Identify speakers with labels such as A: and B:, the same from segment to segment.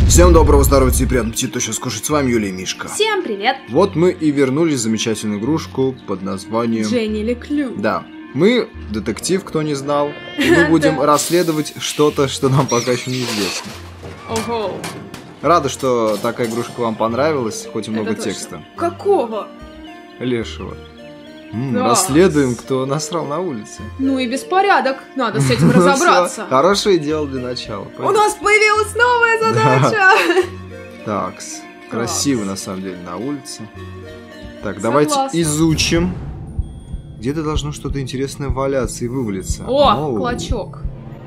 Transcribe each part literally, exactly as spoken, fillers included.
A: Всем доброго здоровья и приятного аппетита, сейчас кушать. С вами Юлия и Мишка.
B: Всем привет!
A: Вот мы и вернулись в замечательную игрушку под названием...
B: Дженни Леклю.
A: Да. Мы детектив, кто не знал. И мы будем расследовать что-то, что нам пока еще неизвестно.
B: Ого.
A: Рада, что такая игрушка вам понравилась, хоть и много текста.
B: Какого?
A: Лешего. М,
B: Да.
A: Расследуем, кто насрал на улице.
B: Ну и беспорядок, надо с этим
A: Ну всё,
B: разобраться.
A: Хорошее дело для начала.
B: У нас появилась новая задача!
A: Такс. Красиво, на самом деле, на улице. Так, давайте
B: Согласна.
A: изучим. Где-то должно что-то интересное валяться и вывалиться.
B: О,
A: Оу.
B: клочок.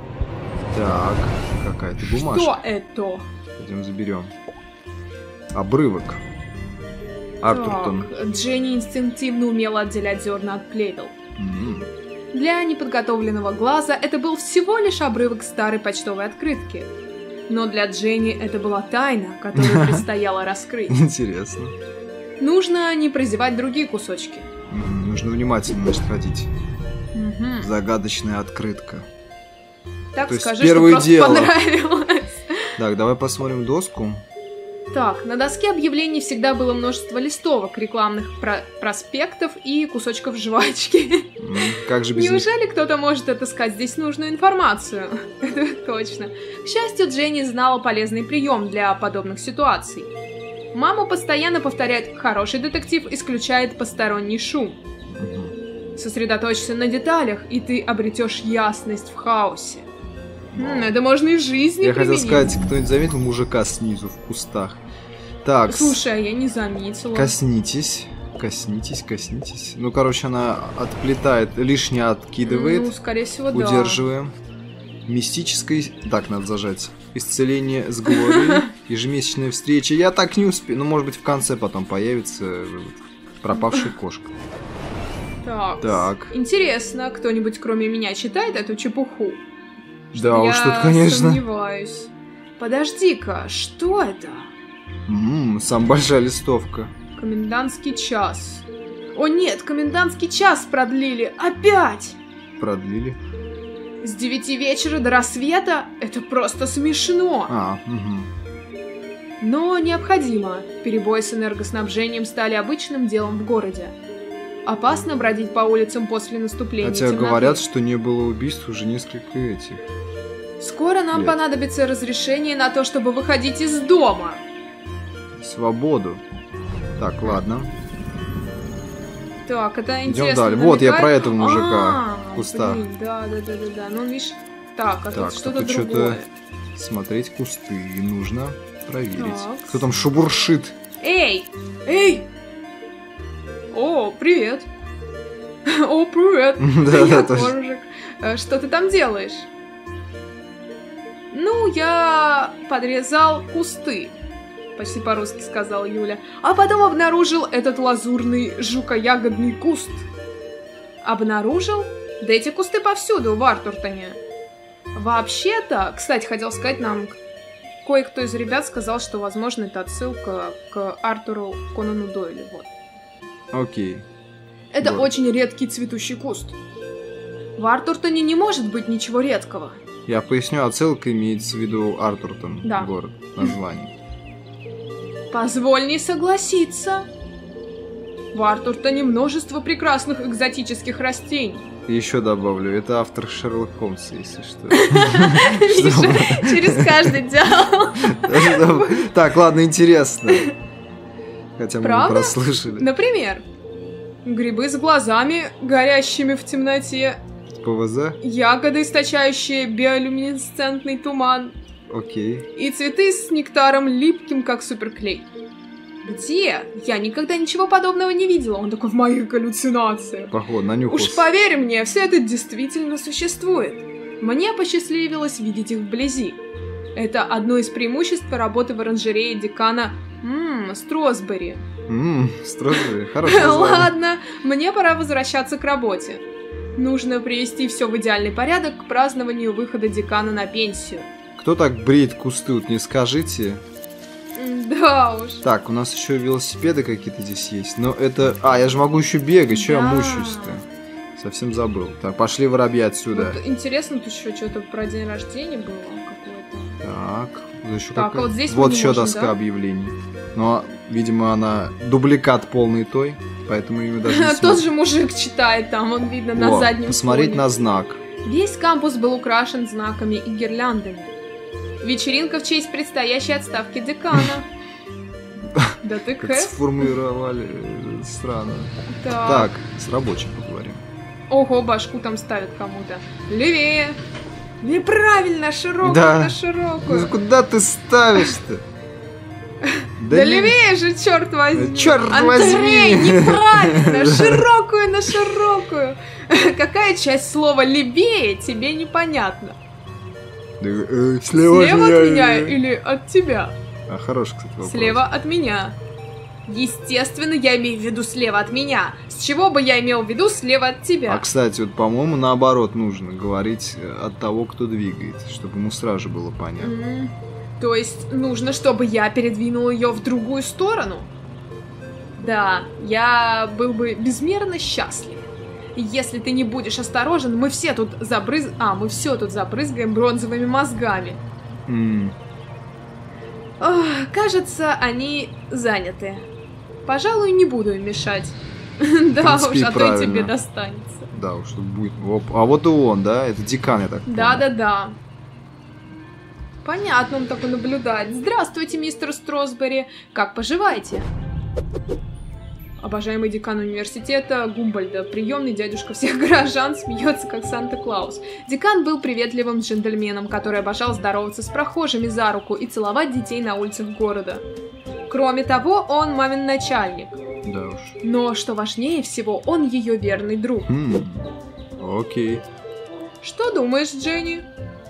A: Так, какая-то бумажка.
B: Что это?
A: Пойдем заберем. Обрывок. Артуртон.
B: Так, Дженни инстинктивно умела отделять зерна от плевел.
A: М.
B: Для неподготовленного глаза это был всего лишь обрывок старой почтовой открытки. Но для Дженни это была тайна, которую предстояло раскрыть.
A: Интересно.
B: Нужно не прозевать другие кусочки.
A: М, Нужно внимательно, значит, ходить.
B: Мгм.
A: Загадочная открытка.
B: Так
A: То есть
B: скажи,
A: первое
B: что просто
A: дело.
B: понравилось.
A: Так, давай посмотрим доску.
B: Так, на доске объявлений всегда было множество листовок, рекламных про- проспектов и кусочков жвачки.
A: М, Как же без них?
B: Неужели кто-то может отыскать здесь нужную информацию? Это точно. К счастью, Дженни знала полезный прием для подобных ситуаций. Мама постоянно повторяет: хороший детектив исключает посторонний шум.
A: Мгм.
B: Сосредоточься на деталях, и ты обретешь ясность в хаосе. М, это можно и в жизни
A: Я хотел
B: применить.
A: сказать, кто-нибудь заметил мужика снизу в кустах? Так,
B: Слушай, а я не заметила.
A: коснитесь, коснитесь, коснитесь. Ну, короче, она отплетает, лишнее откидывает,
B: Ну, скорее всего, да.
A: удерживаем. Мистическое, так надо зажать. Исцеление с Глорией, ежемесячная встреча. Я так не успею, ну, может быть, в конце потом появится э, вот, пропавшая кошка.
B: Так.
A: Так.
B: Интересно, кто-нибудь кроме меня читает эту чепуху?
A: Да уж,
B: Я
A: тут, конечно.
B: сомневаюсь. Подожди-ка, что это?
A: Ммм, самая большая листовка.
B: Комендантский час. О нет, комендантский час продлили. Опять!
A: Продлили.
B: С девяти вечера до рассвета? Это просто смешно.
A: А, угу.
B: Но необходимо. Перебои с энергоснабжением стали обычным делом в городе. Опасно бродить по улицам после наступления
A: Хотя
B: темноты.
A: говорят, что не было убийств уже несколько этих.
B: Скоро нам
A: Лет.
B: понадобится разрешение на то, чтобы выходить из дома.
A: Свободу. Так, ладно.
B: Так, это
A: Идем
B: интересно.
A: далее. Вот, я
B: намекает-
A: про этого мужика
B: А,
A: в кустах.
B: блин, да, да, да, да, да. Ну, видишь, так, а
A: Так,
B: тут что-то
A: тут
B: другое.
A: что-то смотреть кусты нужно проверить.
B: Так.
A: Кто там шебуршит?
B: Эй! Эй! О, привет! О, привет!
A: Да, да,
B: Я
A: точно.
B: Коржик. Э, Что ты там делаешь? Ну, я подрезал кусты, почти по-русски сказала Юля. А потом обнаружил этот лазурный жукоягодный куст. Обнаружил? Да эти кусты повсюду в Артуртоне. Вообще-то, кстати, хотел сказать нам, кое-кто из ребят сказал, что, возможно, это отсылка к Артуру Конану Дойлю. Вот.
A: Окей.
B: Это
A: Вот.
B: очень редкий цветущий куст. В Артуртоне не может быть ничего редкого.
A: Я поясню, отсылка имеется в виду Артуртон,
B: Да.
A: город, название.
B: Позволь не согласиться. В Артуртоне множество прекрасных экзотических растений.
A: Еще добавлю, это автор Шерлок Холмса, если что.
B: Миша, через каждый диалог.
A: Так, ладно, интересно. Хотя мы не
B: Правда?
A: прослышали.
B: Например, грибы с глазами, горящими в темноте,
A: ПВЗ?
B: ягоды, источающие биолюминесцентный туман,
A: Окей.
B: и цветы с нектаром липким, как суперклей. Где? Я никогда ничего подобного не видела. Он такой в моих галлюцинациях.
A: Походу, нанюхался.
B: Уж поверь мне, все это действительно существует. Мне посчастливилось видеть их вблизи. Это одно из преимуществ работы в оранжерее декана Ммм, Стросбери.
A: Ммм, строгий, хороший название.
B: Ладно, мне пора возвращаться к работе. Нужно привести все в идеальный порядок к празднованию выхода декана на пенсию.
A: Кто так бреет кусты, вот не скажите.
B: М, Да уж.
A: Так, у нас еще велосипеды какие-то здесь есть. Но это... А, я же могу еще бегать, что я
B: Да.
A: мучаюсь-то? Совсем забыл. Так, пошли воробья отсюда.
B: Вот интересно, тут еще что-то про день рождения было какое-то.
A: Так, Еще
B: Так,
A: какая-
B: а вот здесь мы
A: вот
B: не
A: еще
B: можем,
A: доска
B: да?
A: объявлений. Но, видимо, она дубликат полный той, поэтому ее даже не
B: Тот
A: смотрят.
B: же мужик читает там, он видно на
A: Во,
B: заднем
A: посмотреть
B: фоне.
A: на знак.
B: Весь кампус был украшен знаками и гирляндами. Вечеринка в честь предстоящей отставки декана. Да ты
A: Как
B: кэп.
A: сформулировали э, странно.
B: Так.
A: Так, с рабочим поговорим.
B: Ого, башку там ставят кому-то. Левее. Неправильно, широкую
A: Да.
B: на
A: Ну
B: широкую.
A: куда ты ставишь-то?
B: Да
A: не-
B: левее же, черт возьми.
A: Чёрт
B: Андрей,
A: возьми.
B: неправильно, широкую на широкую. Какая часть слова левее тебе непонятно?
A: Да, э, Слева,
B: Слева
A: от
B: от меня или от тебя?
A: А, хороший, кстати, вопрос.
B: Слева от меня. Естественно, я имею в виду слева от меня. С чего бы я имел в виду слева от тебя?
A: А, кстати, вот, по-моему, наоборот нужно говорить э, от того, кто двигается, чтобы ему сразу было понятно.
B: М, То есть нужно, чтобы я передвинул ее в другую сторону? Да, я был бы безмерно счастлив. Если ты не будешь осторожен, мы все тут забрыз... А, мы все тут забрызгаем бронзовыми мозгами.
A: М,
B: Ох, кажется, они заняты. Пожалуй, не буду им мешать. Да
A: принципе,
B: уж,
A: и
B: а то и
A: правильно.
B: тебе достанется.
A: Да, уж тут будет. Оп. А вот и он, да? Это декан, я так понял.
B: Да-да-да. Понятно, он такой наблюдает. Здравствуйте, мистер Стросбери. Как поживаете? Обожаемый декан университета Гумбольда, приемный дядюшка всех горожан, смеется как Санта-Клаус. Декан был приветливым джентльменом, который обожал здороваться с прохожими за руку и целовать детей на улицах города. Кроме того, он мамин начальник.
A: Да уж.
B: Но, что важнее всего, он ее верный друг.
A: Хм, окей.
B: Что думаешь, Дженни?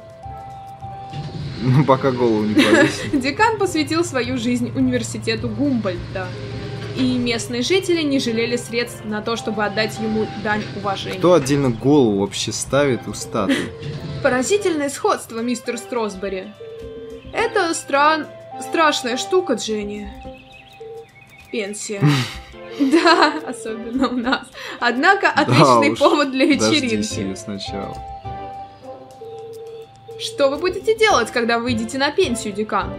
A: Ну, пока голову не повесил.
B: Декан посвятил свою жизнь университету Гумбольда. И местные жители не жалели средств на то, чтобы отдать ему дань уважения.
A: Кто отдельно голову вообще ставит у статуи?
B: Поразительное сходство, мистер Стросбери. Это стран... страшная штука, Дженни. Пенсия. Да, особенно у нас. Однако отличный
A: уж.
B: повод для
A: Дождись
B: вечеринки.
A: её сначала.
B: Что вы будете делать, когда выйдете на пенсию, декан?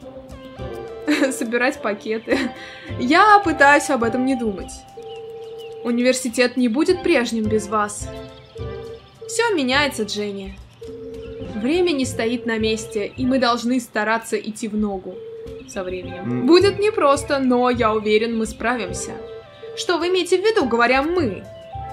B: Собирать пакеты. Я пытаюсь об этом не думать. Университет не будет прежним без вас. Все меняется, Дженни. Время не стоит на месте, и мы должны стараться идти в ногу со временем.
A: М.
B: Будет непросто, но я уверен, мы справимся. Что вы имеете в виду, говоря «мы»?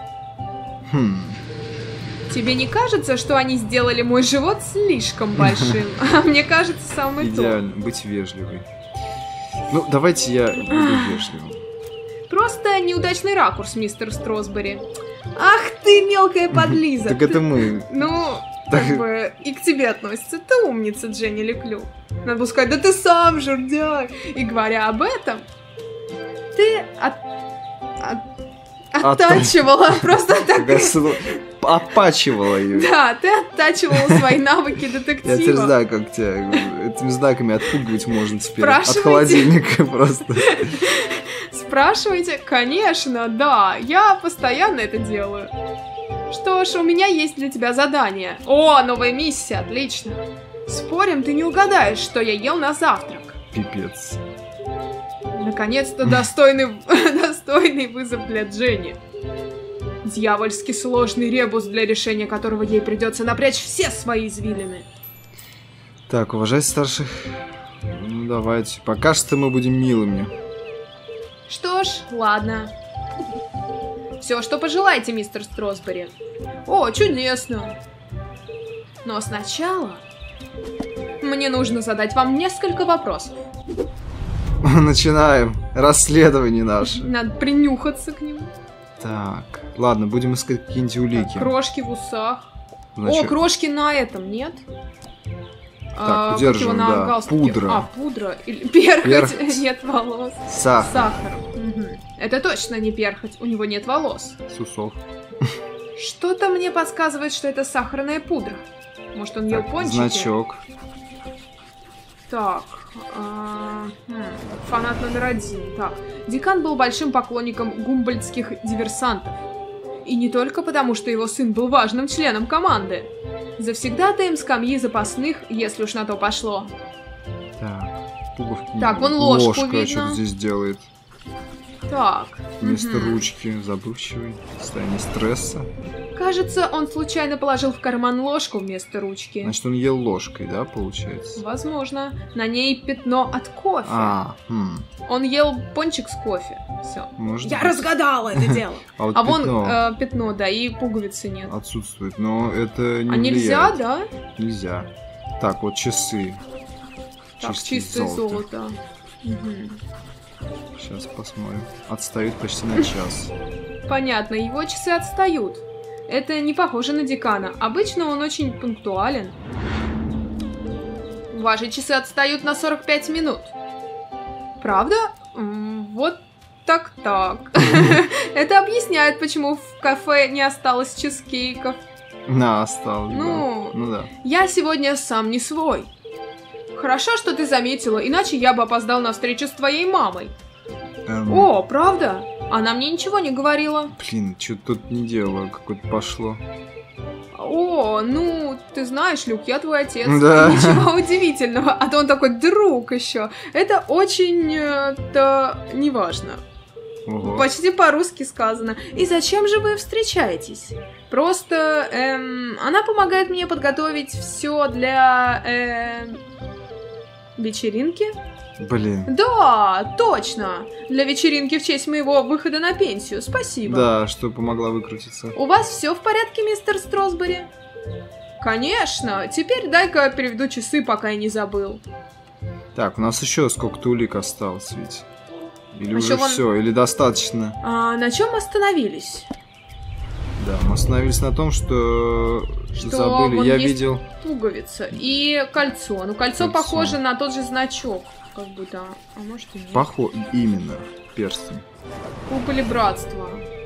A: Хм.
B: Тебе не кажется, что они сделали мой живот слишком большим? А мне кажется, самый то.
A: Идеально. Быть вежливой. Ну, давайте я буду вежливым.
B: Просто неудачный ракурс, мистер Стросбери. Ах ты, мелкая подлиза!
A: Так
B: Ты-
A: это мы.
B: Ну,
A: Так-
B: как бы и к тебе относится. Ты умница, Дженни Леклю. Надо было сказать, да ты сам жердяй. И говоря об этом, ты от... от- оттачивала просто так.
A: Какая сл- Опачивала ее.
B: Да, ты оттачивала свои навыки
A: Я теперь
B: детектива.
A: знаю, как тебя этими знаками отпугивать можно теперь. От
B: Спрашивайте.
A: холодильника просто.
B: Спрашиваете? Конечно, да. Я постоянно это делаю. Что ж, у меня есть для тебя задание. О, новая миссия, отлично. Спорим, ты не угадаешь, что я ел на завтрак.
A: Пипец.
B: Наконец-то достойный, достойный вызов для Дженни. Дьявольски сложный ребус, для решения которого ей придется напрячь все свои извилины.
A: Так, уважать старших. Ну, давайте. Пока что мы будем милыми.
B: Что ж, ладно. Все, что пожелаете, мистер Стросбери. О, чудесно. Но сначала мне нужно задать вам несколько вопросов.
A: Начинаем расследование наше.
B: Надо принюхаться к нему.
A: Так, ладно, будем искать какие-нибудь улики.
B: Крошки в усах.
A: Значит,
B: О, крошки на этом, нет?
A: Так,
B: как
A: удерживаем,
B: его на
A: да.
B: галстуке?
A: Пудра.
B: А, пудра. Или перхоть.
A: Перхоть.
B: Нет волос.
A: сахар,
B: Сахар. Мгм. Это точно не перхоть, у него нет волос.
A: с усов.
B: Что-то мне подсказывает, что это сахарная пудра. Может, он ел
A: Так,
B: пончики?
A: значок.
B: Так, а, хм, фанат номер один. Так, декан был большим поклонником гумбольдских диверсантов. И не только потому, что его сын был важным членом команды. Завсегдатаем скамьи запасных, если уж на то пошло.
A: пуговки.
B: Так, вон ложку
A: Ложка
B: видно.
A: что-то здесь делает.
B: Так.
A: Вместо
B: мгм.
A: ручки. Забывчивый. Состояние стресса.
B: Кажется, он случайно положил в карман ложку вместо ручки.
A: Значит, он ел ложкой, да, получается?
B: Возможно. На ней пятно от кофе.
A: А, хм,
B: Он ел пончик с кофе. Все.
A: может
B: Я
A: быть.
B: разгадала это дело.
A: А вот
B: А вон
A: пятно
B: э, пятно, да, и пуговицы нет.
A: отсутствует, но это не
B: А нельзя,
A: влияет.
B: да?
A: Нельзя. Так, вот часы.
B: Так,
A: Чистое
B: чистое золото. Мгм.
A: Сейчас посмотрим. Отстают почти на час.
B: Понятно, его часы отстают. Это не похоже на декана. Обычно он очень пунктуален. Ваши часы отстают на сорок пять минут. Правда? М, Вот так-так. Это объясняет, почему в кафе не осталось чизкейков.
A: На, осталось.
B: Ну,
A: да. Ну да.
B: Я сегодня сам не свой. Хорошо, что ты заметила, иначе я бы опоздал на встречу с твоей мамой.
A: Эм,
B: О, правда? Она мне ничего не говорила.
A: Блин, что-то тут не дело, какое-то пошло.
B: О, ну, ты знаешь, Люк, я твой отец.
A: Да.
B: Ничего удивительного. А то он такой друг еще. Это очень-то неважно.
A: Ого.
B: Почти по-русски сказано. И зачем же вы встречаетесь? Просто эм, она помогает мне подготовить все для эм, вечеринки.
A: Блин.
B: Да, точно. Для вечеринки в честь моего выхода на пенсию. Спасибо.
A: Да, что помогла выкрутиться.
B: У вас все в порядке, мистер Стросбери? Конечно. Теперь дай-ка переведу часы, пока я не забыл.
A: Так, у нас еще сколько-то улик осталось ведь. Или
B: А
A: уже
B: ещё вон-
A: все, или достаточно.
B: А на чем остановились?
A: Да, мы остановились на том, что,
B: Что
A: забыли.
B: вон
A: Я
B: есть
A: видел.
B: Пуговица и кольцо. Ну, кольцо,
A: Кольцо.
B: похоже на тот же значок. Как будто. А может и нет.
A: Похо... Именно. Перстень.
B: Куполи братства.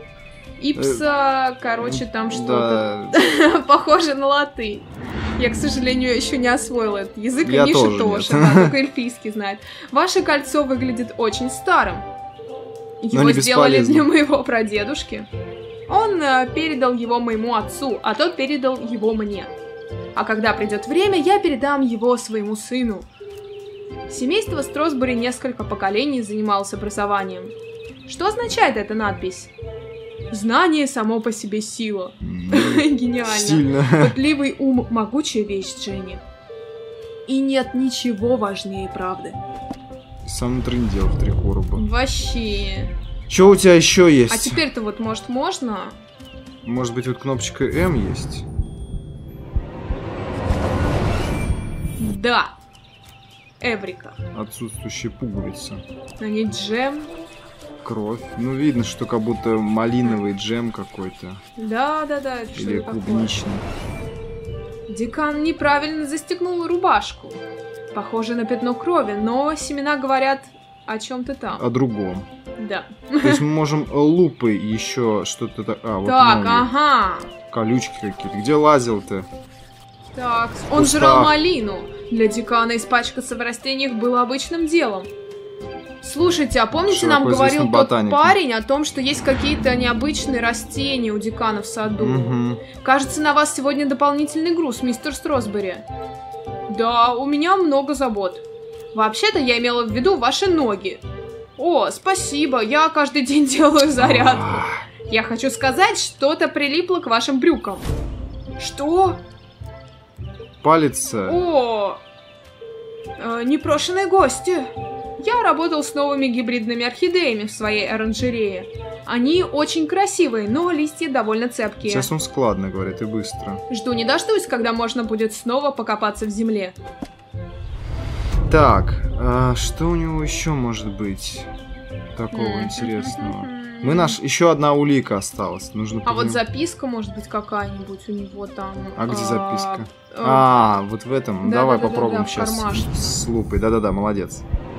B: Ипса, короче, там что-то
A: Да.
B: похоже на латынь. Я, к сожалению, еще не освоила этот язык,
A: Я
B: и Миша
A: тоже
B: тоже,
A: нет.
B: да, только эльфийский знает. Ваше кольцо выглядит очень старым. Его
A: не
B: сделали
A: бесполезно.
B: для моего прадедушки. Он э, передал его моему отцу, а тот передал его мне. А когда придет время, я передам его своему сыну. Семейство Стросбери несколько поколений занималось образованием. Что означает эта надпись? Знание само по себе сила.
A: М,
B: Гениально.
A: Стильно.
B: Пытливый ум – могучая вещь, Дженни. И нет ничего важнее правды.
A: Сам трындел в три короба.
B: Вообще.
A: Что у тебя еще есть?
B: А теперь-то вот, может, можно?
A: Может быть, вот кнопочка М есть?
B: Да. Эврика.
A: Отсутствующая пуговица.
B: На ней джем.
A: Кровь. Ну, видно, что как будто малиновый джем какой-то.
B: Да-да-да, это
A: Или
B: что-то такое.
A: клубничный.
B: Декан неправильно застегнул рубашку. Похоже на пятно крови, но семена говорят о чем-то там.
A: О другом.
B: Да.
A: То есть мы можем лупой еще что-то... та- А, вот
B: Так,
A: ноги.
B: ага.
A: Колючки какие-то. Где лазил-то?
B: Так, он
A: кустах.
B: жрал малину. Для декана испачкаться в растениях было обычным делом. Слушайте, а помните, нам
A: Широко
B: говорил
A: известным
B: тот
A: ботаником.
B: парень о том, что есть какие-то необычные растения у декана в саду?
A: Мгм.
B: Кажется, на вас сегодня дополнительный груз, мистер Стросбери. Да, у меня много забот. Вообще-то я имела в виду ваши ноги. О, спасибо, я каждый день делаю зарядку.
A: Ах,
B: Я хочу сказать, что-то прилипло к вашим брюкам. Что?
A: Палец. э,
B: О, э, непрошенные гости. Я работал с новыми гибридными орхидеями в своей оранжерее. Они очень красивые, но листья довольно цепкие.
A: Сейчас он складно говорит и быстро.
B: Жду не дождусь, когда можно будет снова покопаться в земле.
A: Так, а что у него еще может быть такого интересного? Мы наш... Еще одна улика осталась. Нужно
B: А вот
A: подним-
B: записка, может быть, какая-нибудь у него там.
A: А где записка?
B: э,
A: А, вот в этом.
B: Да,
A: Давай
B: да, да, да,
A: попробуем
B: да, в
A: сейчас
B: кармашке.
A: с лупой. Да-да-да, молодец.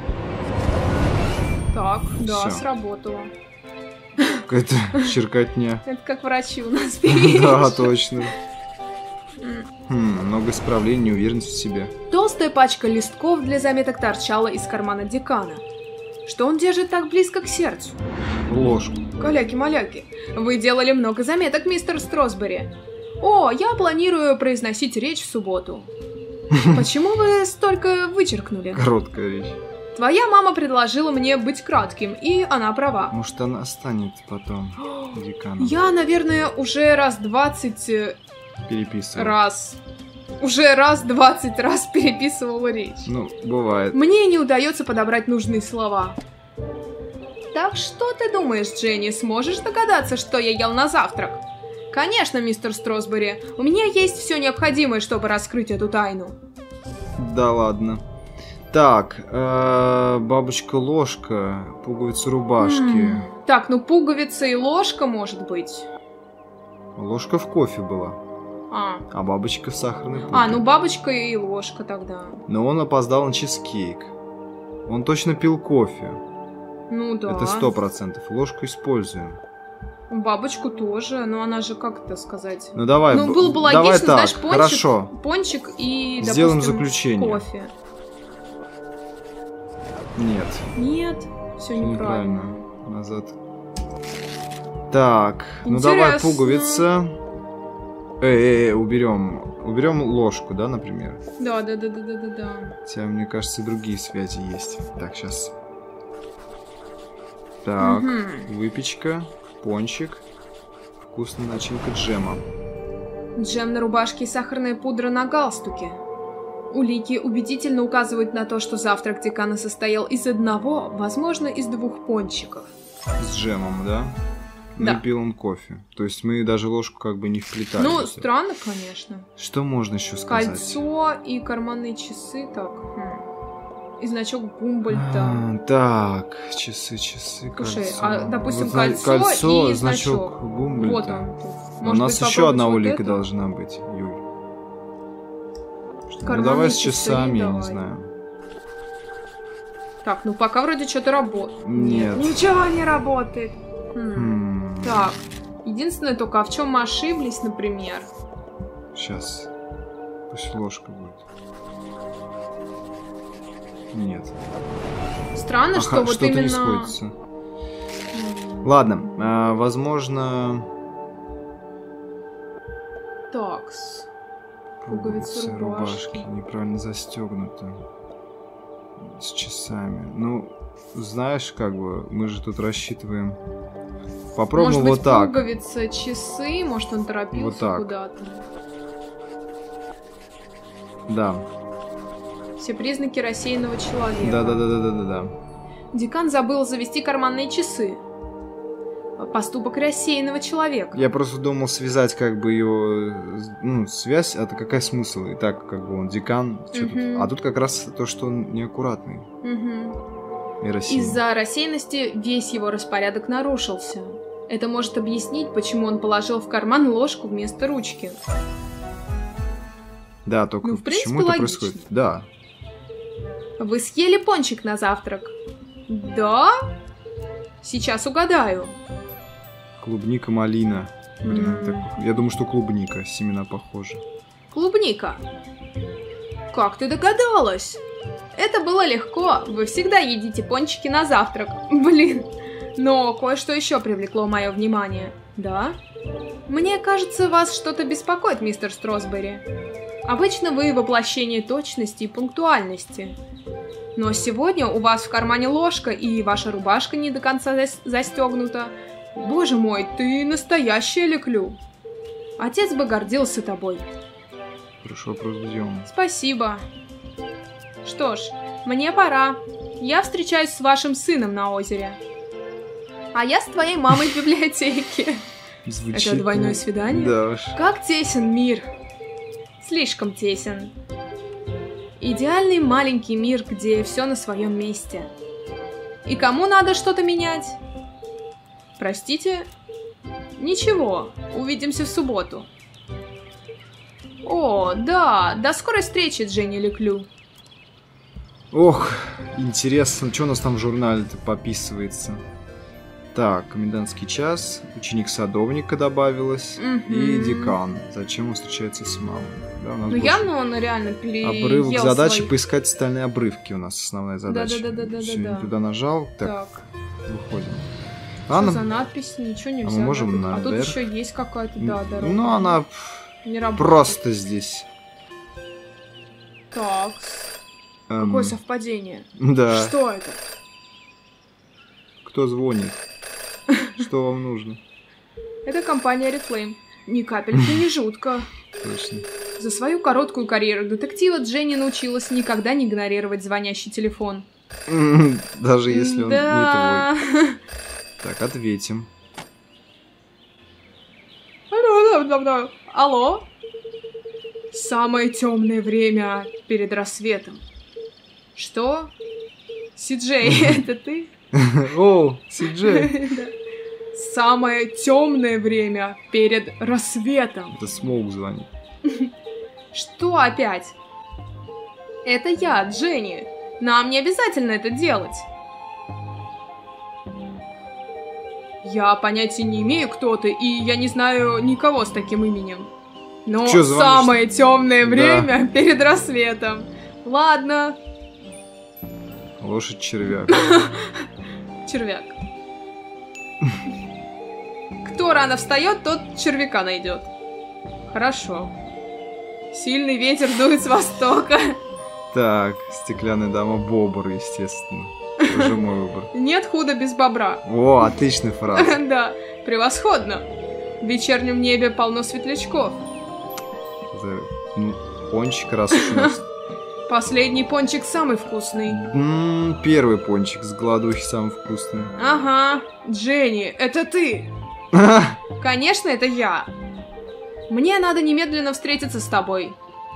B: Так, да,
A: Всё.
B: сработало.
A: Какая-то черкотня.
B: Это как врачи у нас перевели.
A: Да, точно.
B: М.
A: Хм, много исправлений, неуверенность в себе.
B: Толстая пачка листков для заметок торчала из кармана декана. Что он держит так близко к сердцу?
A: Ложку.
B: Каляки-маляки, вы делали много заметок, мистер Стросбери. О, я планирую произносить речь в субботу. Почему вы столько вычеркнули?
A: Короткая речь.
B: Твоя мама предложила мне быть кратким, и она права.
A: Может, она станет потом деканом.
B: Я, наверное, уже раз двадцать
A: Переписывал.
B: раз... Уже раз двадцать раз переписывала речь.
A: Ну, бывает.
B: Мне не удается подобрать нужные слова. Так что ты думаешь, Дженни, сможешь догадаться, что я ел на завтрак? Конечно, мистер Стросбери, у меня есть все необходимое, чтобы раскрыть эту тайну.
A: Да ладно. Так, э, бабочка-ложка, пуговицы рубашки.
B: М, Так, ну пуговица и ложка, может быть.
A: Ложка в кофе была,
B: А,
A: а бабочка в сахарной пудре.
B: а ну бабочка и ложка тогда.
A: Но он опоздал на чизкейк. Он точно пил кофе.
B: Ну да.
A: Это сто процентов. Ложку используем.
B: Бабочку тоже, но она же, как это сказать...
A: Ну давай,
B: Ну, было бы
A: давай
B: логично,
A: так,
B: знаешь, пончик,
A: хорошо.
B: пончик и,
A: Сделаем
B: допустим,
A: заключение.
B: кофе.
A: Нет.
B: Нет, все неправильно.
A: Назад. Так, ну давай
B: Интересно.
A: пуговица. Эй, эй, уберем. Уберем ложку, да, например?
B: Да, да, да, да, да, да, да.
A: Хотя, мне кажется, и другие связи есть. Так, сейчас. Так,
B: Мгм.
A: выпечка, пончик, вкусная начинка джема.
B: Джем на рубашке и сахарная пудра на галстуке. Улики убедительно указывают на то, что завтрак декана состоял из одного, возможно, из двух пончиков.
A: С джемом, да?
B: Да.
A: Не пил он кофе. То есть мы даже ложку как бы не вплетали.
B: Ну,
A: в это.
B: странно, конечно.
A: Что можно еще сказать?
B: Кольцо и карманные часы, так. хм. И значок Гумбольта.
A: А, так, часы, часы,
B: Слушай,
A: кольцо.
B: а, допустим,
A: Вот зна-
B: кольцо
A: кольцо,
B: и
A: значок
B: значок.
A: Гумбольта.
B: Вот он. тут.
A: У
B: Может
A: нас
B: быть,
A: еще одна
B: попробовать вот
A: улика
B: эту?
A: должна быть, Юль. Что, ну
B: Карманные
A: давай с
B: часы,
A: часами, я не
B: давай.
A: знаю.
B: Так, ну пока вроде что-то работает.
A: Нет.
B: Ничего не работает. Хм.
A: Хм,
B: Так, единственное только, а в чем мы ошиблись, например?
A: Сейчас. Пусть ложка будет. Нет.
B: Странно,
A: Ага,
B: что вот
A: что-то не
B: именно...
A: сходится.
B: М,
A: Ладно, а, возможно...
B: Такс. Пуговицы рубашки.
A: неправильно застегнуты. С часами. Ну, знаешь, как бы, мы же тут рассчитываем. Попробуем
B: Может быть,
A: вот так.
B: пуговица, часы, может, он торопился
A: Вот так.
B: куда-то.
A: Да.
B: Все признаки рассеянного человека.
A: Да, да, да, да, да, да, да.
B: Декан забыл завести карманные часы. Поступок рассеянного человека.
A: Я просто думал связать как бы ее, ну, связь, это какая смысл? И так, как бы он декан, чё тут?
B: Мгм.
A: А тут как раз то, что он неаккуратный
B: Мгм.
A: и рассеянный.
B: Из-за рассеянности весь его распорядок нарушился. Это может объяснить, почему он положил в карман ложку вместо ручки.
A: Да, только
B: Ну, в принципе,
A: почему это
B: логично.
A: происходит? Да.
B: Вы съели пончик на завтрак? Да? Сейчас угадаю.
A: Клубника, малина. Блин,
B: М.
A: так- я думаю, что клубника, семена похожи.
B: Клубника. Как ты догадалась? Это было легко. Вы всегда едите пончики на завтрак. Блин. Но кое-что еще привлекло мое внимание. Да? Мне кажется, вас что-то беспокоит, мистер Стросбери. Обычно вы воплощение точности и пунктуальности. Но сегодня у вас в кармане ложка, и ваша рубашка не до конца зас- застегнута. Боже мой, ты настоящая Леклю. Отец бы гордился тобой.
A: Хорошо, вопрос ждем.
B: Спасибо. Что ж, мне пора. Я встречаюсь с вашим сыном на озере. А я с твоей мамой в библиотеке.
A: Звучит,
B: Это двойное
A: ну,
B: свидание?
A: Да уж.
B: Как тесен мир. Слишком тесен. Идеальный маленький мир, где все на своем месте. И кому надо что-то менять? Простите? Ничего, увидимся в субботу. О, да, до скорой встречи, Дженни Леклю.
A: Ох, интересно, что у нас там в журнале-то пописывается? Так, комендантский час, ученик садовника добавилось,
B: Мгм.
A: и декан. Зачем он встречается с мамой? Да, у нас
B: Ну
A: больше
B: явно он реально переел
A: обрывок задачи
B: свои-
A: поискать остальные обрывки у нас основная задача.
B: Да-да-да-да-да-да-да.
A: Всё, я туда нажал, так,
B: Так,
A: выходим.
B: что
A: Она-
B: за надпись? Ничего нельзя.
A: мы можем
B: да? А тут
A: наверх?
B: еще есть какая-то, да, дорога.
A: Ну, она
B: Не работает.
A: просто здесь.
B: Так.
A: Эм,
B: Какое совпадение?
A: Да.
B: Что это?
A: Кто звонит? Что вам нужно?
B: Это компания Oriflame. Ни капельки не жутко.
A: Точно.
B: За свою короткую карьеру детектива Дженни научилась никогда не игнорировать звонящий телефон.
A: Даже если он
B: Да.
A: не твой. Так, ответим.
B: Алло? Самое темное время перед рассветом. Что? Си-Джей, это ты?
A: О, Си-Джей.
B: Да. Самое темное время перед рассветом.
A: Это Смоук звонит.
B: Что опять? Это я, Дженни. Нам не обязательно это делать. Я понятия не имею, кто ты, и я не знаю никого с таким именем. Но
A: Чё звонишь?
B: самое темное
A: Да.
B: время перед рассветом. Ладно,
A: Лошадь-червяк.
B: червяк. Кто рано встает, тот червяка найдет. Хорошо. Сильный ветер дует с востока.
A: Так, стеклянная дама Бобр, естественно. Тоже мой выбор.
B: Нет худа без бобра.
A: О, отличная фраза.
B: Да, превосходно. В вечернем небе полно светлячков.
A: Это, ну, пончик раз уж у нас.
B: Последний пончик самый вкусный.
A: М, Первый пончик с голодухи самый вкусный.
B: Ага, Дженни, это ты. Конечно, это я. Мне надо немедленно встретиться с тобой.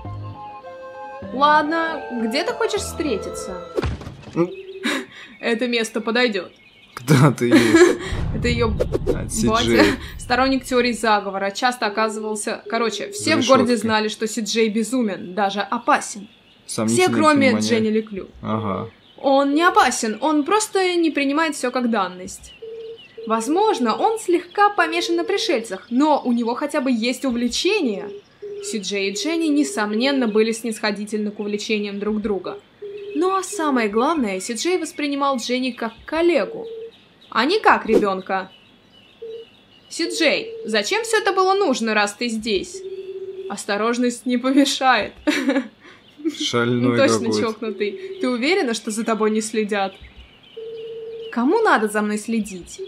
B: Ладно, где ты хочешь встретиться?
A: Ну.
B: Это место подойдет.
A: Кто ты есть?
B: Это ее
A: От
B: батя,
A: Си-Джей.
B: сторонник теории заговора, часто оказывался... Короче, все
A: За
B: в городе
A: решеткой.
B: знали, что Си-Джей безумен, даже опасен. Все,
A: Сомнительный
B: кроме
A: киномания.
B: Дженни Леклю.
A: Ага.
B: Он не опасен, он просто не принимает все как данность. Возможно, он слегка помешан на пришельцах, но у него хотя бы есть увлечение. Си-Джей и Дженни, несомненно, были снисходительны к увлечениям друг друга. Ну а самое главное, Си-Джей воспринимал Дженни как коллегу, а не как ребенка. Си-Джей, зачем все это было нужно, раз ты здесь? Осторожность не помешает.
A: Шальной
B: Точно
A: какой-то.
B: чокнутый. Ты уверена, что за тобой не следят? Кому надо за мной следить?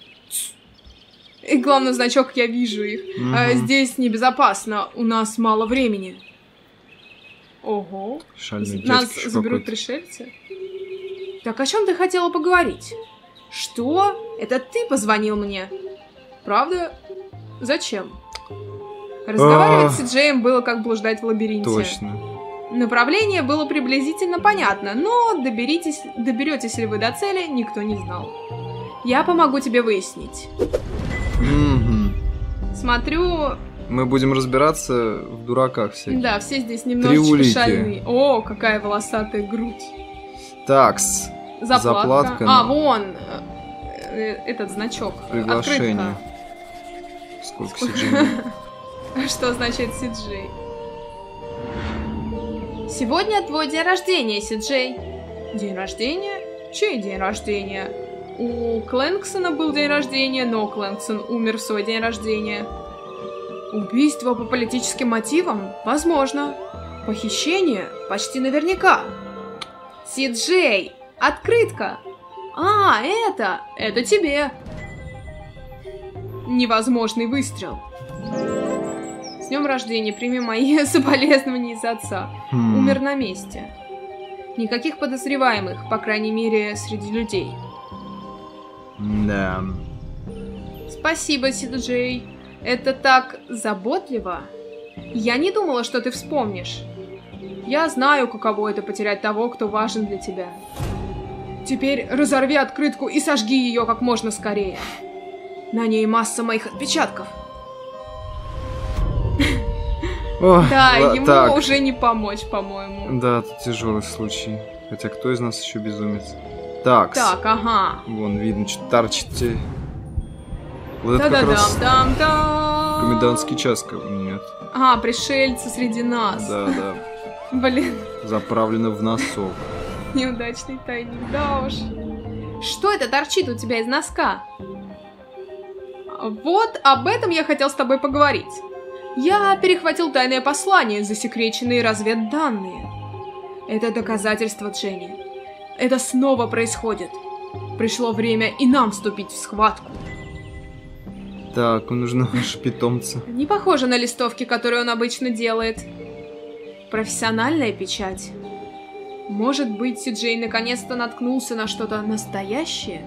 B: И главный значок, я вижу их. А,
A: Мгм.
B: здесь небезопасно, у нас мало времени. Ого.
A: Шальной
B: Нас
A: дядька
B: заберут
A: какой-то.
B: пришельцы? Так о чем ты хотела поговорить? Что? Это ты позвонил мне? Правда? Зачем? Разговаривать
A: А.
B: с Си-Джеем было как блуждать в лабиринте.
A: Точно.
B: Направление было приблизительно понятно, но доберитесь, доберетесь ли вы до цели, никто не знал. Я помогу тебе выяснить.
A: Мгм.
B: Смотрю,
A: Мы будем разбираться в дураках всяких.
B: да, все здесь немножечко
A: улики.
B: шальные. О, какая волосатая грудь.
A: Такс.
B: Заплатка.
A: Заплатка
B: А,
A: на-
B: вон, э, э, этот значок.
A: Приглашение. Сколько Си-Джей?
B: Открытка. Что означает Си-Джей? Сегодня твой день рождения, Си-Джей. День рождения? Чей день рождения? У Клэнксона был день рождения, но Клэнксон умер в свой день рождения. Убийство по политическим мотивам? Возможно. Похищение? Почти наверняка. Си-Джей, открытка. А, это, это тебе. Невозможный выстрел. С днем рождения, прими мои соболезнования из отца.
A: Хм.
B: Умер на месте. Никаких подозреваемых, по крайней мере, среди людей.
A: Да.
B: Спасибо, Си-Джей. Это так заботливо. Я не думала, что ты вспомнишь. Я знаю, каково это потерять того, кто важен для тебя. Теперь разорви открытку и сожги ее как можно скорее. На ней масса моих отпечатков.
A: Ох,
B: Да,
A: ла-
B: ему
A: так.
B: уже не помочь, по-моему.
A: Да, тут тяжелый случай. Хотя кто из нас еще безумец? Так.
B: Так, ага.
A: Вон видно, что торчит. те- Вот это как
B: Да-да-дам,
A: раз
B: там-там.
A: комендантский час, как нет.
B: А, пришельцы среди нас.
A: Да, да.
B: Блин,
A: Заправлено в носок.
B: неудачный тайник, да уж. Что это торчит у тебя из носка? Вот об этом я хотел с тобой поговорить. Я перехватил тайное послание, засекреченные разведданные. Это доказательство, Дженни. Это снова происходит. Пришло время и нам вступить в схватку.
A: Так, нужны ваши питомцы.
B: Не похоже на листовки, которые он обычно делает. Профессиональная печать. Может быть, Си-Джей наконец-то наткнулся на что-то настоящее?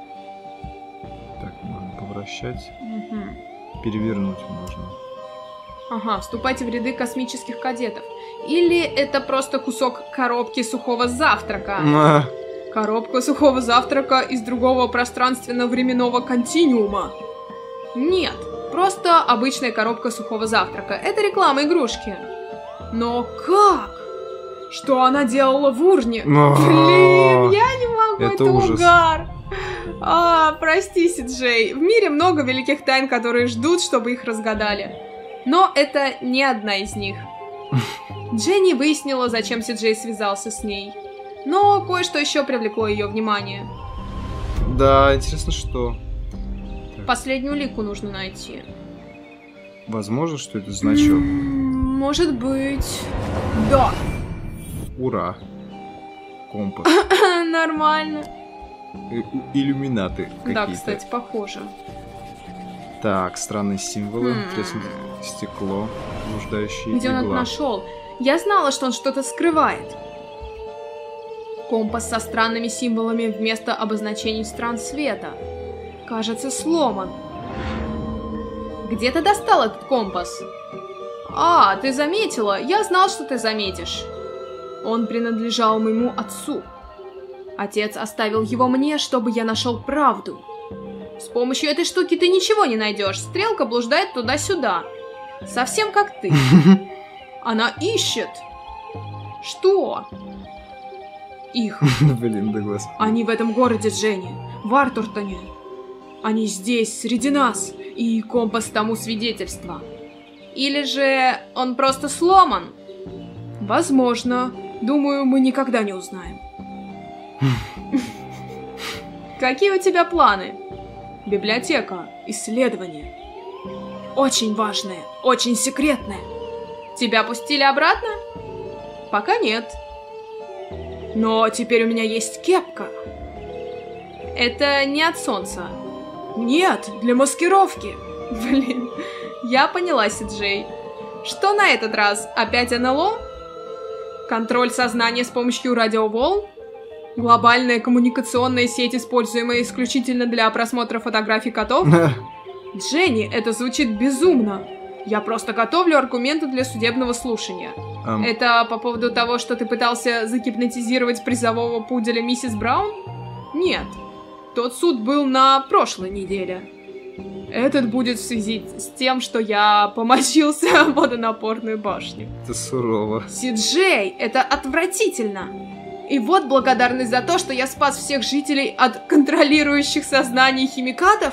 A: Так, можно повращать.
B: Угу.
A: Перевернуть можно.
B: Ага, вступайте в ряды космических кадетов. Или это просто кусок коробки сухого завтрака?
A: А.
B: Коробка сухого завтрака из другого пространственно-временного континуума. Нет, просто обычная коробка сухого завтрака. Это реклама игрушки. Но как? Что она делала в урне?
A: Но...
B: Блин, я не могу, это,
A: это ужас.
B: Угар. А, прости, Си-Джей. В мире много великих тайн, которые ждут, чтобы их разгадали. Но это не одна из них. Дженни выяснила, зачем Си-Джей связался с ней. Но кое-что еще привлекло ее внимание.
A: Да, интересно, что...
B: Последнюю улику нужно найти.
A: Возможно, что это значок?
B: Может быть... Да.
A: Ура. Компас.
B: Нормально.
A: И иллюминаты какие-то.
B: Да, кстати, похоже.
A: Так, странные символы.
B: М.
A: Треснутое стекло, блуждающие
B: Где он это
A: игла.
B: нашел? Я знала, что он что-то скрывает. Компас со странными символами вместо обозначений стран света. Кажется, сломан. Где ты достал этот компас? А, ты заметила? Я знал, что ты заметишь. Он принадлежал моему отцу. Отец оставил его мне, чтобы я нашел правду. С помощью этой штуки ты ничего не найдешь. Стрелка блуждает туда-сюда. Совсем как ты. Она ищет. Что? Их.
A: Блин, да господи.
B: Они в этом городе, Дженни. В Артуртоне. Они здесь, среди нас. И компас тому свидетельство. Или же он просто сломан? Возможно. Думаю, мы никогда не узнаем. Какие у тебя планы? Библиотека. Исследование. Очень важное. Очень секретное. Тебя пустили обратно? Пока нет. Но теперь у меня есть кепка. Это не от солнца. Нет, для маскировки. Блин, я поняла, Си-Джей. Что на этот раз? Опять эн эл о? Контроль сознания с помощью радиоволн? Глобальная коммуникационная сеть, используемая исключительно для просмотра фотографий котов? Дженни, это звучит безумно. Я просто готовлю аргументы для судебного слушания.
A: Um.
B: Это по поводу того, что ты пытался загипнотизировать призового пуделя миссис Браун? Нет. Тот суд был на прошлой неделе. Этот будет в связи с тем, что я помочился в водонапорную башню.
A: Это сурово.
B: Си-Джей, это отвратительно. И вот благодарность за то, что я спас всех жителей от контролирующих сознание химикатов.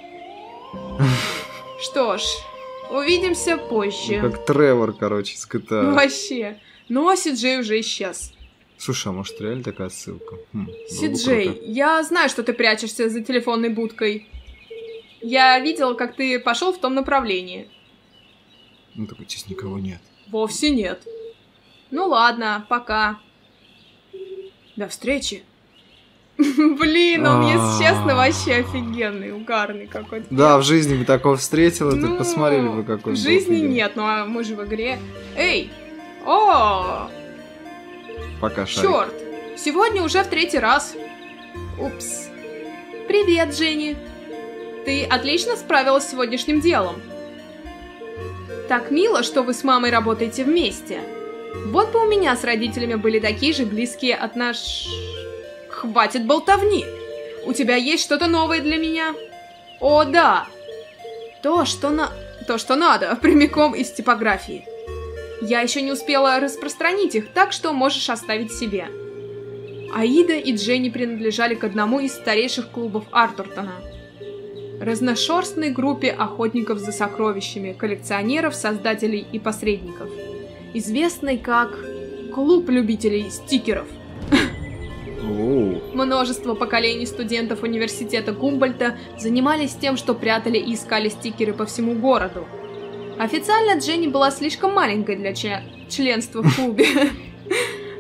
B: Что ж, увидимся позже.
A: Ну, как Тревор, короче, с джи ти эй.
B: Вообще. Но Си-Джей уже исчез.
A: Слушай, а может реально такая ссылка? Хм,
B: Си-Джей, я знаю, что ты прячешься за телефонной будкой. Я видела, как ты пошел в том направлении.
A: Ну, только здесь никого нет.
B: Вовсе нет. Ну ладно, пока. До встречи. Блин, он, если честно, вообще офигенный, угарный какой-то.
A: Да, в жизни бы такого встретила, ты
B: Ну,
A: посмотрели бы, какой он
B: В
A: был
B: жизни
A: офигенный.
B: нет, ну а мы же в игре. Эй! О!
A: Пока, Шарик.
B: Черт! Сегодня уже в третий раз. Упс. Привет, Дженни. Ты отлично справилась с сегодняшним делом. Так мило, что вы с мамой работаете вместе. Вот бы у меня с родителями были такие же близкие отнош... Хватит болтовни. У тебя есть что-то новое для меня? О, да. То, что на... То, что надо, прямиком из типографии. Я еще не успела распространить их, так что можешь оставить себе. Аида и Дженни принадлежали к одному из старейших клубов Артуртона. Разношерстной группе охотников за сокровищами, коллекционеров, создателей и посредников. Известной как Клуб любителей стикеров.
A: Оу.
B: Множество поколений студентов университета Гумбольдта занимались тем, что прятали и искали стикеры по всему городу. Официально Дженни была слишком маленькой для член... членства в клубе.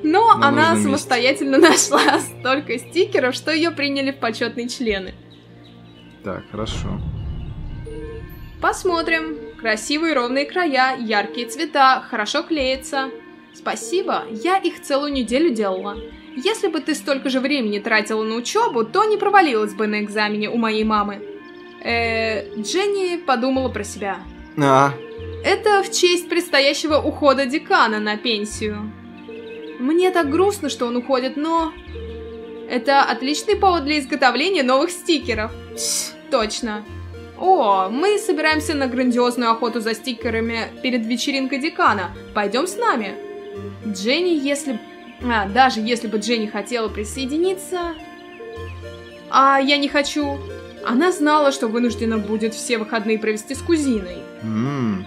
B: Но
A: На
B: она
A: нужном
B: самостоятельно нашла столько стикеров, что ее приняли в почетные члены.
A: Так, хорошо.
B: Посмотрим. Красивые ровные края, яркие цвета, хорошо клеятся. Спасибо, я их целую неделю делала. Если бы ты столько же времени тратила на учебу, то не провалилась бы на экзамене у моей мамы. Э, Дженни подумала про себя.
A: А,
B: Это в честь предстоящего ухода декана на пенсию. Мне так грустно, что он уходит, но... Это отличный повод для изготовления новых стикеров. Точно. О, мы собираемся на грандиозную охоту за стикерами перед вечеринкой декана. Пойдем с нами. Дженни, если... А, даже если бы Дженни хотела присоединиться... А я не хочу. Она знала, что вынуждена будет все выходные провести с кузиной.
A: м,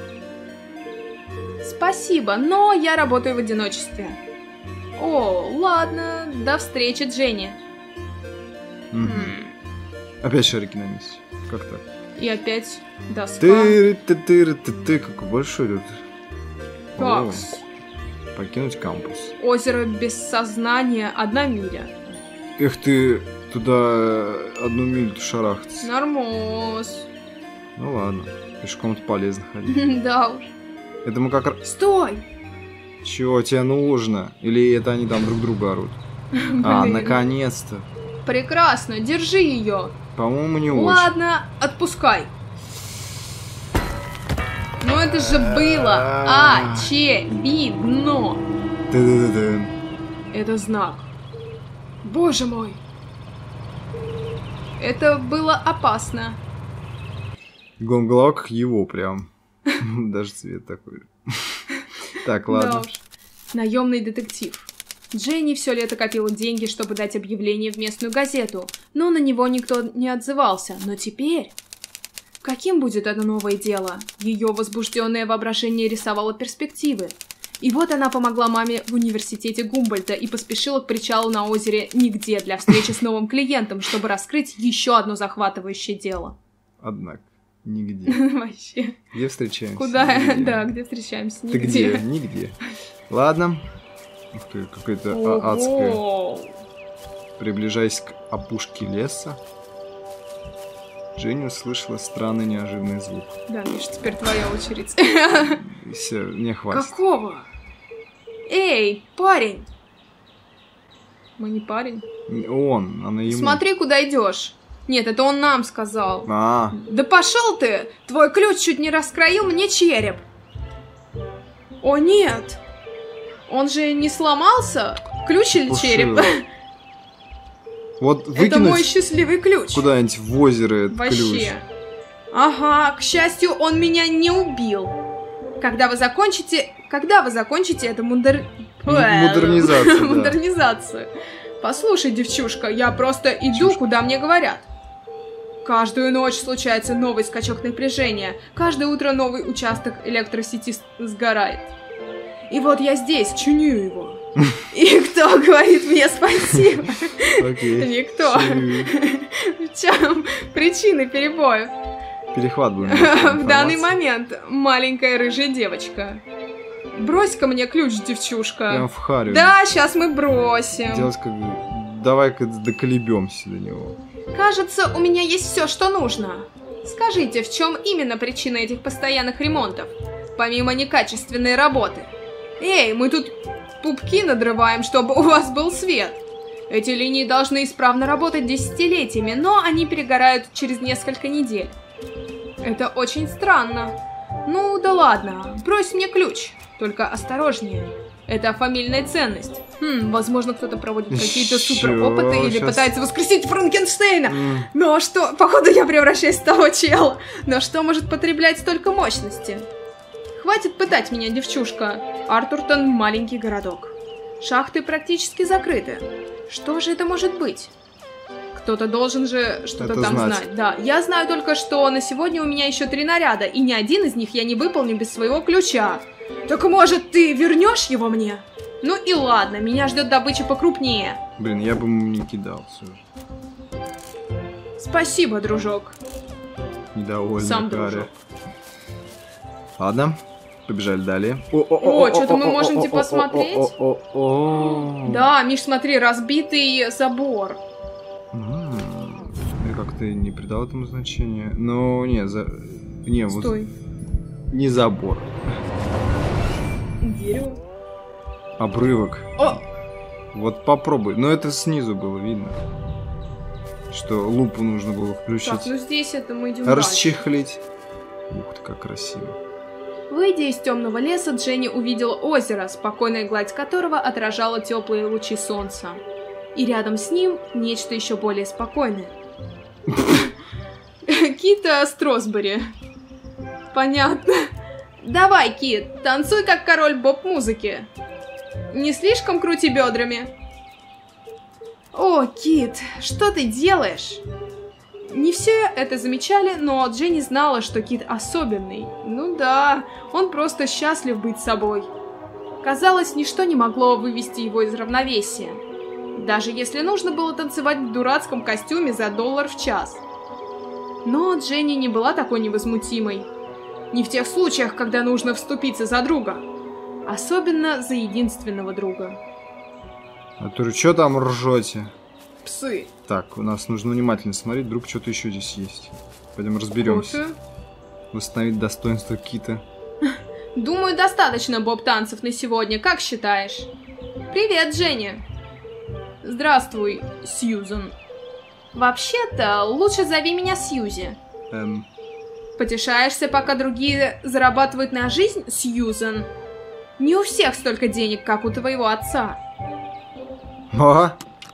B: Спасибо, но я работаю в одиночестве. О, ладно, до встречи, Дженни.
A: мгм.
B: М,
A: Опять шарики на месте. Как так?
B: И опять доска.
A: ты ты ты ты ты какой большой тут. О,
B: Такс.
A: покинуть кампус.
B: Озеро без сознания, одна миля.
A: Эх ты, туда одну милю шарахаться.
B: Нормос.
A: Ну ладно, пешком-то полезно ходить.
B: Да уж.
A: Это мы как раз...
B: Стой!
A: Чего тебе нужно? Или это они там друг друга орут? А,
B: Блин.
A: наконец-то.
B: Прекрасно, держи ее.
A: По-моему, не очень.
B: Ладно, отпускай. Ну это же было очевидно.
A: Да-да-да-да.
B: Это знак. Боже мой. Это было опасно.
A: Гонглок его прям. Даже цвет такой. Так,
B: Да
A: ладно.
B: уж. Наемный детектив. Дженни все лето копила деньги, чтобы дать объявление в местную газету, но на него никто не отзывался. Но теперь... Каким будет это новое дело? Ее возбужденное воображение рисовало перспективы. И вот она помогла маме в университете Гумбольдта и поспешила к причалу на озере нигде для встречи с новым клиентом, чтобы раскрыть еще одно захватывающее дело.
A: Однако, нигде.
B: Вообще.
A: Где встречаемся?
B: Куда?
A: Нигде.
B: Да, где встречаемся?
A: Ты
B: Нигде.
A: где? Нигде. Ладно. Ух ты, какая-то а- адская.
B: Ого.
A: Приближаясь к опушке леса, Женя услышала странный неожиданный звук.
B: Да, Миш, теперь твоя очередь.
A: Все, не хватит.
B: Какого? Эй, парень! Мы не парень.
A: Он, она ему.
B: Смотри, куда идешь. Нет, это он нам сказал.
A: А,
B: Да пошел ты! Твой ключ чуть не раскроил мне череп. О, нет! Он же не сломался? Ключ или
A: Пушил.
B: череп?
A: вот
B: Это мой
A: выкинуть
B: счастливый ключ.
A: куда-нибудь в озеро этот ключ.
B: Вообще. Ага, к счастью, он меня не убил. Когда вы закончите... Когда вы закончите эту мудер...
A: М- модернизацию, да.
B: Модернизацию. Послушай, девчушка, я просто иду, куда мне говорят. Каждую ночь случается новый скачок напряжения. Каждое утро новый участок электросети с- сгорает. И вот я здесь, чиню его. И кто говорит мне спасибо?
A: Окей.
B: Никто.
A: Чую.
B: В чем причины перебоев?
A: Перехват был.
B: В данный момент маленькая рыжая девочка. Брось-ка мне ключ, девчушка.
A: Прям в харю.
B: Да, сейчас мы бросим.
A: Делать как бы... Давай-ка доколебемся до него.
B: Кажется, у меня есть все, что нужно. Скажите, в чем именно причина этих постоянных ремонтов? Помимо некачественной работы. Эй, мы тут пупки надрываем, чтобы у вас был свет. Эти линии должны исправно работать десятилетиями, но они перегорают через несколько недель. Это очень странно. Ну да ладно, брось мне ключ. Только осторожнее. Это фамильная ценность. Хм, возможно, кто-то проводит какие-то
A: Чё?
B: суперопыты или
A: Щас-
B: пытается воскресить Франкенштейна.
A: М,
B: Но что, походу я превращаюсь в того чела. Но что может потреблять столько мощности? Хватит пытать меня, девчушка. Артуртон — маленький городок. Шахты практически закрыты. Что же это может быть? Кто-то должен же что-то
A: Это
B: там
A: знать.
B: знать. Да, я знаю только, что на сегодня у меня еще три наряда, и ни один из них я не выполню без своего ключа. Так может, ты вернешь его мне? Ну и ладно, меня ждет добыча покрупнее.
A: Блин, я бы ему не кидал все же.
B: Спасибо, дружок.
A: Недовольный
B: Сам
A: Каря.
B: дружок.
A: Ладно. Побежали далее.
B: О, что-то мы можем типа смотреть.
A: О,
B: Да, Миш, смотри, разбитый забор.
A: Я как-то не придал этому значения. Но не, за... не, вот
B: Стой.
A: Не забор.
B: Дерево.
A: Обрывок.
B: О!
A: Вот попробуй. Но это снизу было видно. Что лупу нужно было включить.
B: Так, ну здесь это мы идем
A: Расчехлить. Дальше. Ух ты, как красиво.
B: Выйдя из темного леса, Дженни увидела озеро, спокойная гладь которого отражала теплые лучи солнца. И рядом с ним нечто еще более спокойное. Кита Стросбери. Понятно. Давай, Кит, танцуй как король боп-музыки. Не слишком крути бедрами. О, Кит, что ты делаешь? Не все это замечали, но Дженни знала, что Кит особенный. Ну да, он просто счастлив быть собой. Казалось, ничто не могло вывести его из равновесия. Даже если нужно было танцевать в дурацком костюме за доллар в час. Но Дженни не была такой невозмутимой. Не в тех случаях, когда нужно вступиться за друга. Особенно за единственного друга.
A: А то что там ржете?
B: Псы.
A: Так, у нас нужно внимательно смотреть, вдруг что-то еще здесь есть. Пойдем разберемся.
B: Кофе.
A: Восстановить достоинство Кита.
B: Думаю, достаточно боб-танцев на сегодня, как считаешь? Привет, Дженни. Здравствуй, Сьюзен. Вообще-то, лучше зови меня Сьюзи.
A: Эм...
B: Потешаешься, пока другие зарабатывают на жизнь, Сьюзен? Не у всех столько денег, как у твоего отца.
A: Ага.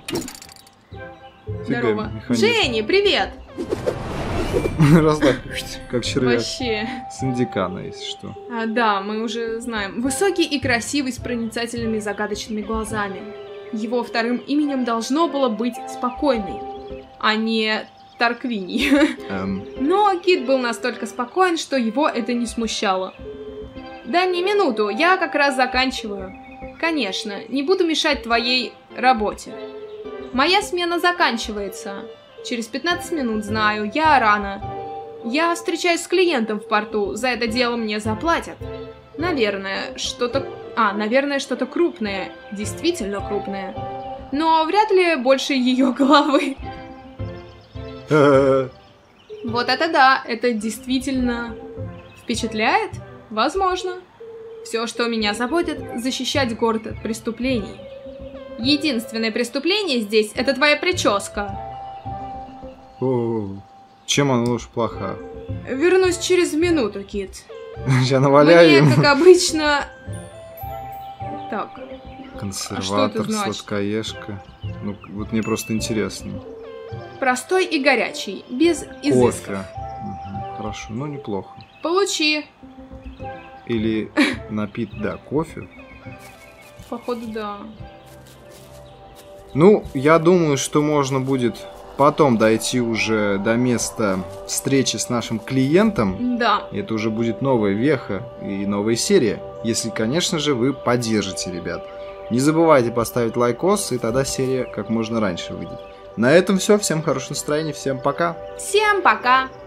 B: Здорово. Дженни, привет!
A: Разлах, как червяк.
B: Вообще.
A: С Индикана, если что.
B: А, да, мы уже знаем. Высокий и красивый, с проницательными загадочными глазами. Его вторым именем должно было быть Спокойный, а не Тарквиний.
A: Эм.
B: Но Кит был настолько спокоен, что его это не смущало. Дай мне минуту, я как раз заканчиваю. Конечно, не буду мешать твоей работе. Моя смена заканчивается. Через пятнадцать минут, знаю, я рано. Я встречаюсь с клиентом в порту, за это дело мне заплатят. Наверное, что-то... А, наверное, что-то крупное. Действительно крупное. Но вряд ли больше ее головы. Вот это да, это действительно впечатляет? Возможно. Все, что меня заботит, защищать город от преступлений. Единственное преступление здесь — это твоя прическа.
A: О, чем она уж плоха?
B: Вернусь через минуту, Кит.
A: Я наваляю.
B: Мне, как обычно... Так.
A: Консерватор,
B: а
A: сладкоежка. Ну, вот мне просто интересно.
B: Простой и горячий, без изысков.
A: Кофе. Угу, хорошо, ну неплохо.
B: Получи.
A: Или напит, да, кофе.
B: Походу, да.
A: Ну, я думаю, что можно будет потом дойти уже до места встречи с нашим клиентом.
B: Да.
A: Это уже будет новая веха и новая серия. Если, конечно же, вы поддержите, ребят. Не забывайте поставить лайкос, и тогда серия как можно раньше выйдет. На этом все. Всем хорошего настроения. Всем пока.
B: Всем пока.